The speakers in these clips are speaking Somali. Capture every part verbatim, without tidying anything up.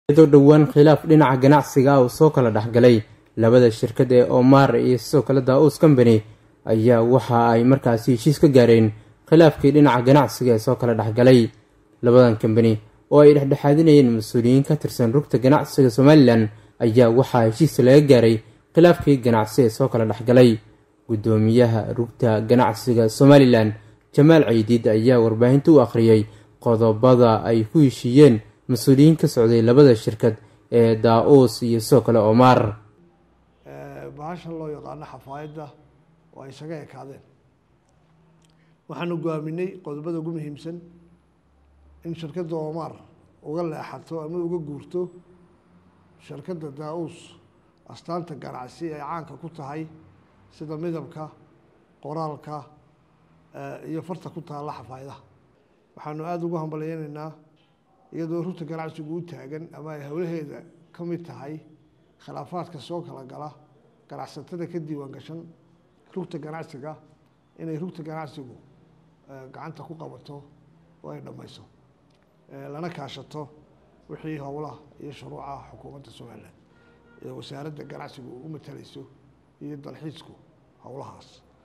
iyadoo dhowaan khilaaf dhinaca ganacsiga uu soo kala dhexgalay labada shirkad ee Omar iyo sidoo kale Daus Company ayaa waxa ay markaasi heshiis ka gaareen khilaafkii dhinaca ganacsiga ee soo kala dhexgalay labadan company oo ay dhexdhexaadinayeen mas'uuliyiin ka tirsan rugta ganacsiga Somaliland ayaa waxa heshiis laga gaaray khilaafkii ganacsi ee soo kala dhexgalay gudoomiyaha rugta ganacsiga Somaliland Jamaal Ciidid ayaa warbaahinta u akhriyay qodobada ay ku heshiiyeen مسؤولين كسعودي لبدا الشركة داوس يسوق لعمر. باش الله يقعنا حفايده ويسقى كذا. وحنو قامني قد بدو قوم همسن إن شركة عمر وقال حتى أنا وقول جورتو شركة داوس أصلاً تجرعسي عانك كنت هاي سيدا مدبك قرالك يفرت كنت على حفايده. وحنو أدو قام بلينا iyadoo rugta ganacsigu u taagan ama ay hawlaheeda ka mid tahay khilaafaadka soo kala gala ganacsatada ka diiwaan gashan rugta ganacsiga inay rugta ganacsigu gacanta ku qabato oo ay dhamayso lana kaashato wixii hawlaha iyo shuruucaha xukuumadda Soomaaliland iyo wasaaradda ganacsigu u matalayso iyo dalxiisku hawlahaas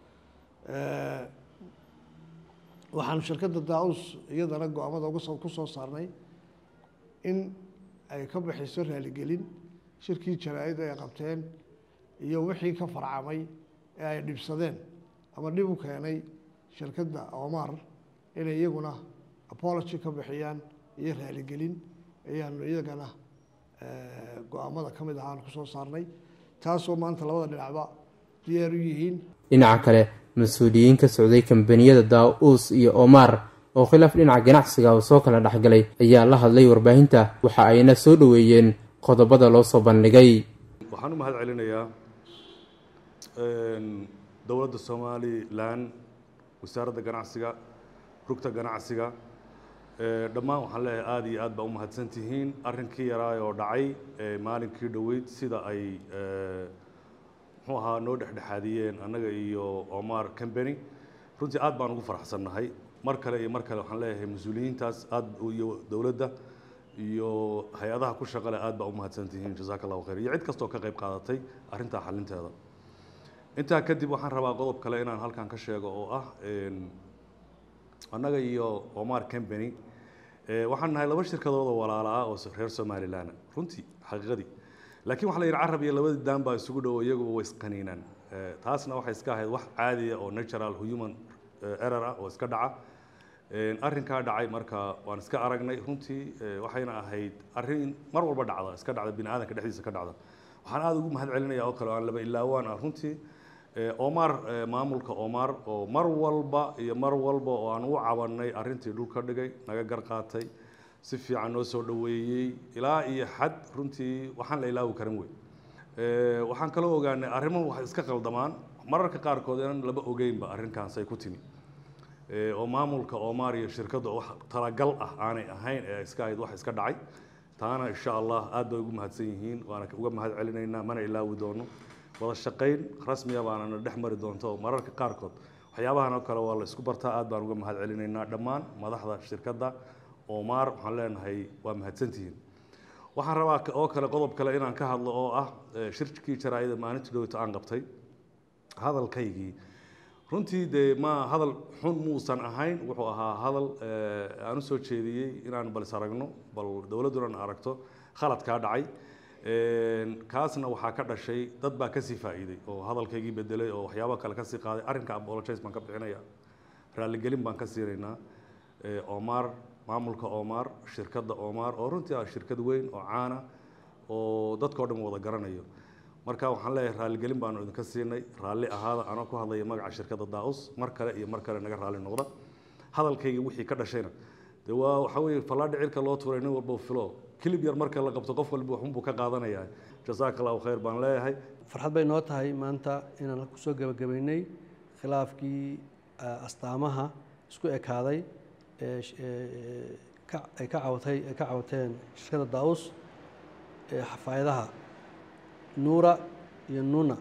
waxaan shirkadda Daus iyadana go'aamada uga soo ku soo saarnay in ay ka bixiso raaligelin shirkii jaraa'id ay qabteen iyo wixii ka farcamay ee ay dhibsadeen ama dhib u keenay shirkadda Omar inay iyaguna apology ka bixiyaan iyo raaligelin ayaan iyagana go'aamada ka mid ahaan ku soo saarnay taasoo maanta labada dhinacba diyaar u yihiin dhinaca kale mas'uuliyiin ka socday kambaniyada Daus iyo Omar oo khilaaf dhinaca ganacsiga oo soo kala dhaxgalay ayaa la hadlay warbaahinta waxa ayna soo dhaweeyeen qodobada loo soo bandhigay waxaan u mahad celinayaa een dawladda Somaliland wasaaradda ganacsiga rugta ganacsiga ee dhammaan waxaan leeyahay aad iyo aad baa u mahadsantihiin arrinkii yaraa oo dhacay ee maalinkii dhaweyd sida ay ee muxuu ahaa noo dhexdhexaadiyeen annaga iyo Omar Company runtii aad baan ugu faraxsanahay mar kale iyo mar kale waxaan leeyahay mas'uuliyiintaas aad iyo dawladda iyo hay'adaha ku shaqada aad baa u mahadsantihiin jazaakallahu khayr iyo cid kastoo ka qayb qaadatay arrinta xalinteeda inta kadib waxaan rabaa qodob kale inaan halkan ka sheego oo ah een annaga iyo Omar Company ee waxaan nahay laba shirkadood oo walaalo ah oo reer Somaliland runtii xaqiiqadii laakiin waxa la yiraahdaa carab iyo labada daan baa isugu dhaw iyagu way isqaniinaan taasna waxa iska ahayd wax caadi ah oo natural human error ah oo iska dhaca een arrinka dhacay marka waan iska aragnay runtii waxayna ahayd arrin mar walba dhacda iska dhacda bini'aadanka dhexdiisa ka dhacda waxaan aad ugu mahad celinayaa oo kale aan laba ilaawaan ah runtii Omar maamulka Omar oo mar walba iyo mar walba oo aan u cabanay arrintii dhulka dhigay naga gar qaatay si fiican noo soo dhaweeyay ilaa iyo xad runtii waxaan la ilaawi karin way ee waxaan kala ogaanay arrimo wax iska qaldamaan mararka qaar kood in laba ogeynba arrinkan say ku timi ee oo maamulka Omar iyo shirkadda wax talagal ah aanay ahayn ee iska ahayd wax iska dhacay taana insha Allah aad bay ugu mahadsan yihiin waana uga mahad celinaynaa mana ilaawi doono wada shaqeyn rasmi ah baana dhex mari doonto mararka qaar kood waxyaabahan oo kale waa la isku bartaa aad baan uga mahad celinaynaa dhammaan madaxda shirkadda Omar waxaan leenahay waa mahadsantihiin waxaan rabaa oo kale qodob kale inaan ka hadlo oo ah shirkii jaraa'id maalintii dhawta aan qabtay hadalkaygii runtii de ma hadal xun muusan ahayn wuxuu ahaa hadal aan soo jeediyay inaan bal saragno bal dawladuna aragto khalad ka dhacay een kaasna waxa ka dhashay dad baa ka sii faa'iiday oo hadalkaygii bedelay oo waxyaabo kale ka sii qaaday arrinka apologize baan ka bixinaya raali gelin baan ka siireynaa ee Omar maamulka Omar shirkadda Omar oo runtii ah shirkad weyn oo caana oo dadkoo dhan wada garanayo marka waxaan leeyahay raali gelin baan idinka siinay raali ahaada anoo ku hadlaya magaca shirkadda Daus mar kale iyo mar kale naga raali noqda hadalkayga wixii ka dhashayna de waa waxa weeye falaadhi cirka loo tuuray nin walba filo kilib yar marka la qabto qof walba wuxuu ka qaadanayaa jazaakallahu khayr baan leeyahay farxad bay noo tahay maanta inaan ku soo gabagabeynay khilaafkii astaamaha isku ekaaday ee ka ay ka cawtay ka cawteen shirkadda Daus ee xafaayadaha Nuura iyo Nuna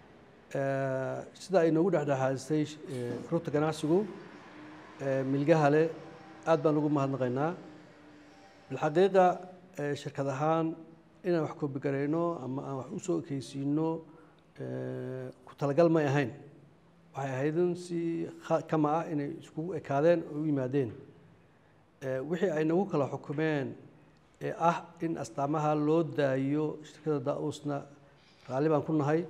ee sida ay noogu dhaxdhaxaysay rugta ganacsigu ee milgaha leh aad baan ugu mahadnaqaynaa bilxaqiiqa shirkad ahaan inaan wax koobi garayno ama aan wax u soo ekeysiino ku talagal may ahayn waxay ahayd in si kama ah inay iskugu ekaadeen oo u yimaadeen wixii ay nagu kala xukumeen ee ah in astaamaha loo daayo shirkadda Daawusna raalli baan ku nahay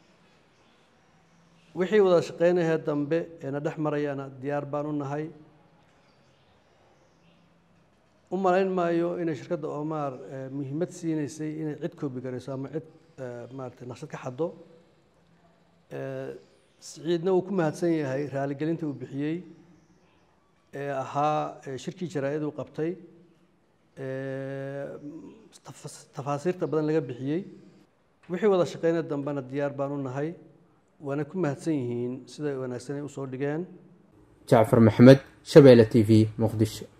wixii wada shaqeynaya dambe ee na dhex marayana diyaar baan u nahay u malayn maayo inay shirkadda Omar muhiimad siinaysay inay cid koobi garayso ama cid maartay naqshad ka xaddo Siciidna uu ku mahadsan yahay raaligelinta uu bixiyay ee ahaa shirkii jaraa'id uu qabtay tafaasiirta badan laga bixiyay wixii wada shaqeynaya dambena diyaar baan u nahay waana ku mahadsan yihiin sida wanaagsan ay u soo dhigeen Jaafar Maxamed Shabeelle T V Muqdisho